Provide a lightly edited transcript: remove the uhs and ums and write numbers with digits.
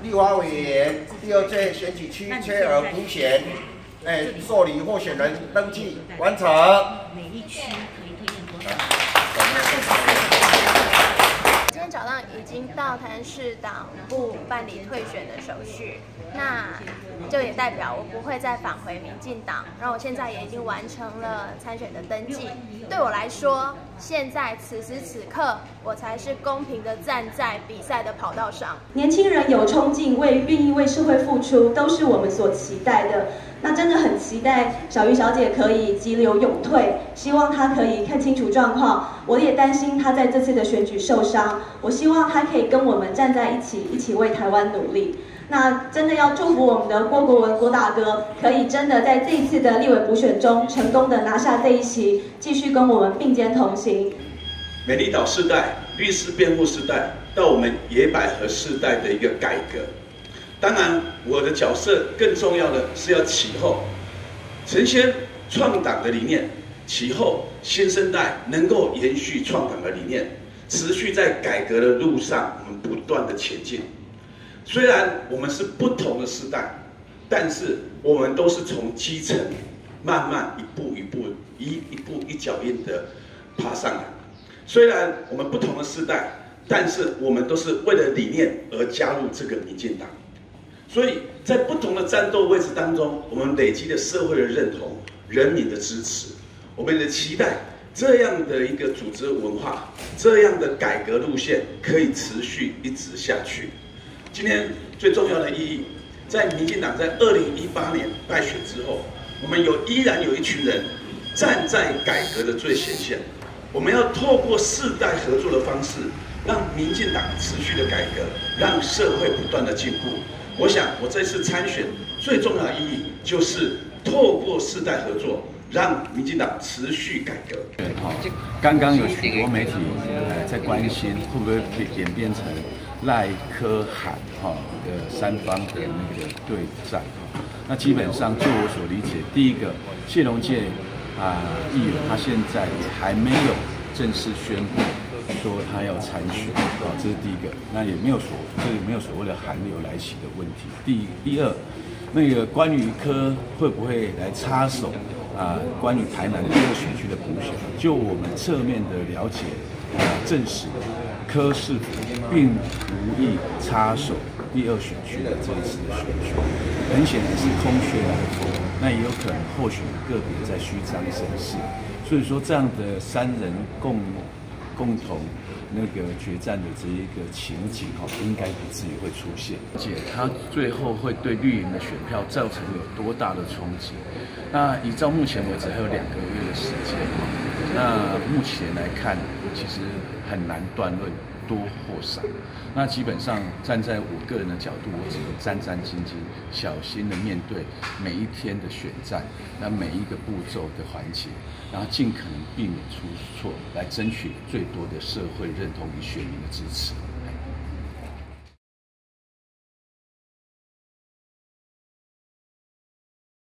立法委员第二届选举区缺额补选，受理候选人登记完成。 每一区可以推荐多少？ 今天早上已经到台南市党部办理退选的手续，那这也代表我不会再返回民进党。然后我现在也已经完成了参选的登记。对我来说，现在此时此刻，我才是公平的站在比赛的跑道上。 年轻人有冲劲，愿意为社会付出，都是我们所期待的。那真的很期待小鱼小姐可以急流勇退，希望她可以看清楚状况。我也担心她在这次的选举受伤，我希望她可以跟我们站在一起，一起为台湾努力。那真的要祝福我们的郭国文郭大哥，可以真的在这一次的立委补选中，成功的拿下这一席，继续跟我们并肩同行。 美丽岛世代、律师辩护世代，到我们野百合世代的一个改革。当然，我的角色更重要的是要其后，承先创党的理念，其后新生代能够延续创党的理念，持续在改革的路上，我们不断的前进。虽然我们是不同的世代，但是我们都是从基层慢慢一步一脚印的爬上来。虽然我们不同的世代，但是我们都是为了理念而加入这个民进党。所以在不同的战斗位置当中，我们累积了社会的认同、人民的支持，我们的期待这样的一个组织文化、这样的改革路线可以持续一直下去。今天最重要的意义，在民进党在2018年败选之后，我们依然有一群人站在改革的最前线。我们要透过世代合作的方式，让民进党持续的改革，让社会不断的进步。我想，我这次参选最重要的意义，就是透过世代合作，让民进党持续改革。 刚刚有许多媒体在关心，会不会演变成赖柯韩的三方的那个对战？那基本上，就我所理解，第一个，谢龙介议员他现在也还没有正式宣布说他要参选，这是第一个。那也没有所谓的韩流来袭的问题。第二，那个关于柯会不会来插手关于台南第二选区的补选，就我们侧面的了解证实，柯是否并无意插手第二选区的这一次的选举，很显然是空穴来风。那也有可能或许个别在虚张声势，所以说这样的三人共同那个决战的这一个情景应该不至于会出现。且他最后会对绿营的选票造成有多大的冲击？那依照目前为止还有2个月的时间，那目前来看，其实很难断论多或少。那基本上站在我个人的角度，我只能战战兢兢、小心的面对每一天的选战，那每一个步骤的环节，然后尽可能避免出错，来争取最多的社会认同与选民的支持。